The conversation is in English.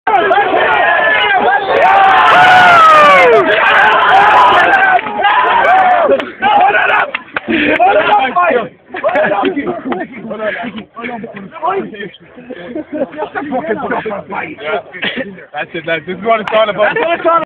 That's it, lads. This is what it's all about.